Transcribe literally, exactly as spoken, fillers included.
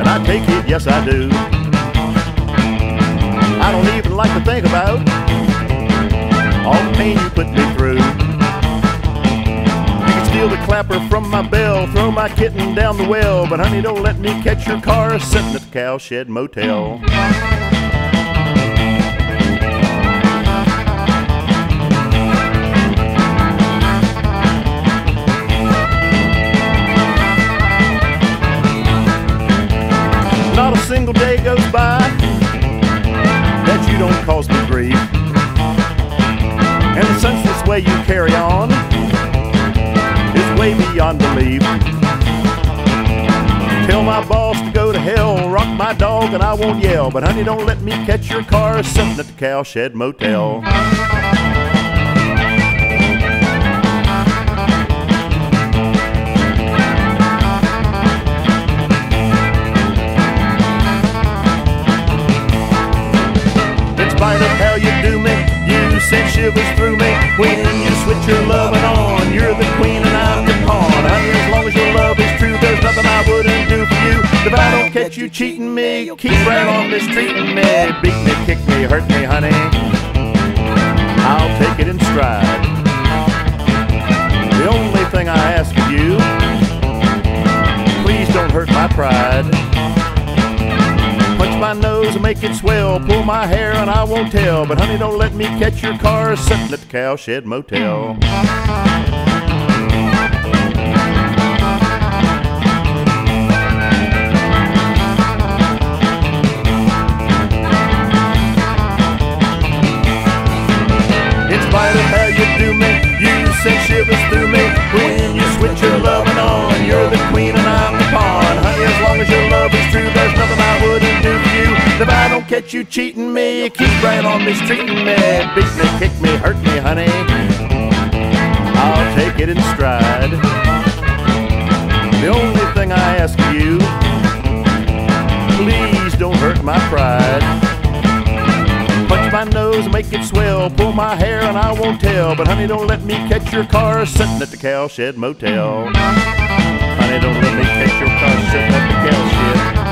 and I take it, yes I do. I don't even like to think about all the pain you put me through. You can steal the clapper from my bell, throw my kitten down the well, but honey, don't let me catch your car sitting at the Cowshed Motel. Not a single day goes by that you don't cause me grief, and the senseless way you carry on is way beyond belief. Tell my boss to go to hell, rock my dog and I won't yell, but honey, don't let me catch your car sitting at the Cowshed Motel. In spite of how you do me, you send shivers through me when you switch your loving on. You're the queen and I'm your pawn. Honey, as long as your love is true, there's nothing I wouldn't do for you. If I don't catch you cheating me, keep right on mistreating me. Beat me, kick me, hurt me, honey, I'll take it in stride. The only thing I ask of you, please don't hurt my pride. Punch my nose and make it swell, pull my hair and I won't tell, but honey, don't let me catch your car sitting at the Cowshed Motel. In spite of how you do me, you send shivers through me when you switch your loving on. You're the queen and I'm the pawn. Honey, as long as your love is true, there's nothing I wouldn't do for you. If I don't catch you cheating me, you keep right on mistreating me. Beat me, kick me, hurt me, honey, I'll take it in stride. The only thing I ask of you, please don't hurt my pride. Punch my nose and make it swell, pull my hair and I won't tell, but honey, don't let me catch your car sitting at the Cowshed Motel. Honey, don't let me catch your car sitting at the Cowshed.